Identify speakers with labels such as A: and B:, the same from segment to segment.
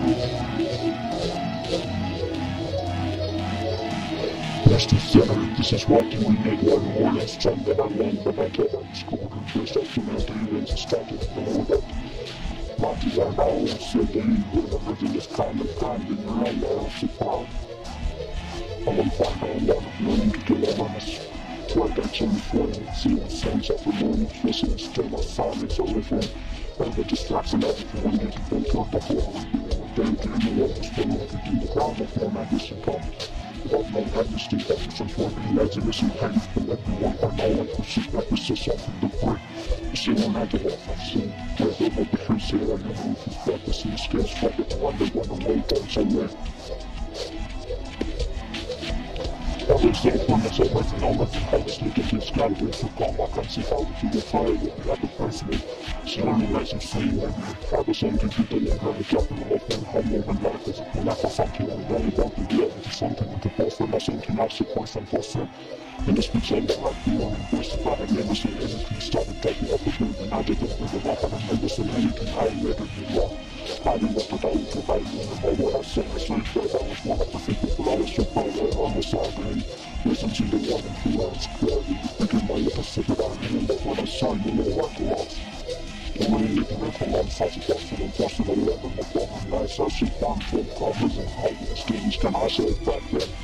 A: Best to center, this is what you need one more less time than I want, but I can't underscore the best of humanity events started to know that. My design always said that you would have lived in this kind in your own life to power. I will find out one of learning to get honest. Try that to refrain, see the sense of the moment, listen instead of silence or refrain. And the distraction of it when you can go toward the whole danger in the world is still looking in the ground of no magnificent comes. Without no majesty, officers will be laziness and pain, but everyone I know and pursue that resist something to break. You see one I get off I've seen, where the will be free, say all you move is practice and skills, fight it, wonder when the road goes away. Always the opponents are waiting on nothing, how this nigga keeps scouting for calm, I can't see how you will fire with me like a person. Slowly rising, seeing when you have a something to do, and have a job in the open, how moving life is a pull out for something, and only want to deal with something with the boyfriend or something else, a boyfriend for friend. And this speaks on the right view, and embrace if I had never seen anything started taking up with me, and I didn't think about how I never seen anything, I ain't ready to be wrong. I didn't want to die with you, I didn't remember what I said, I said that I was one of the few people I was so proud of, I was sorry. Listen to the one who was clearly thinking my little secret, I remember what I saw, you know what I lost. The way you can make a lot of such a question and question the level of the life, I see one from covers and how the students can I say it back then.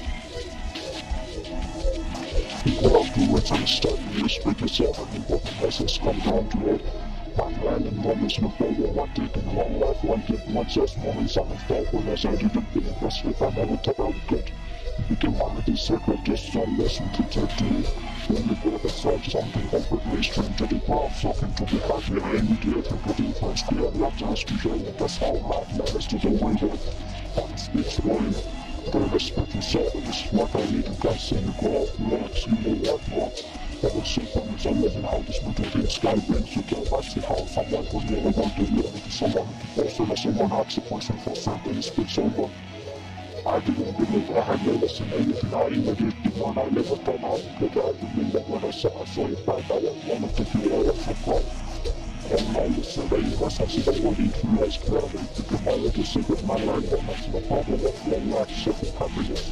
A: Equal up to it and start you speak yourself and what the lessons come down to it. One random moments no follow one taking long life, one taking one just moments on the fall when I said you didn't be impressed with I never took out good. You can want to be sacred, just some lesson to take to you. When you go beside something completely strange to the crowd, something to be happy and immediate and put in first clear, not just to show that that's how life matters to the window. On the speech line, the respect yourself is what I need to guys and you go out relax, you know what not. I will see from this amazing how this little thing sky brings you to I see how someone was never going to live with someone to force or someone asks a question for something speaks over. I didn't believe I had never seen anything I even did the one I never thought I would get. I remember when I saw it back, I was one of the few I ever forgot. And now you say that you must have seen the one you realize clearly. Because my little secret, my life, I'm not the problem of long life, simple happiness.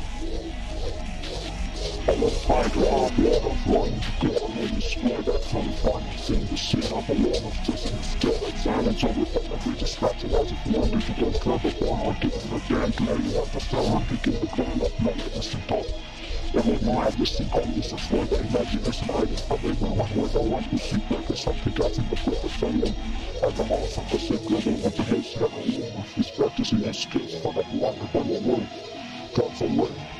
A: I will find a lot of running to go and destroy that from finding thing to see up a lot of just instead of silence over from every distraction as if one did you don't care before I give them a damn glare you want to sell and begin the ground up not a distant thought. There was no existing always a for the imagination I did but everyone was the one who see like a something got in the purpose of them. And the more from the sick girl with the heads never with his practicing and skills for that one upon the world. Comes away.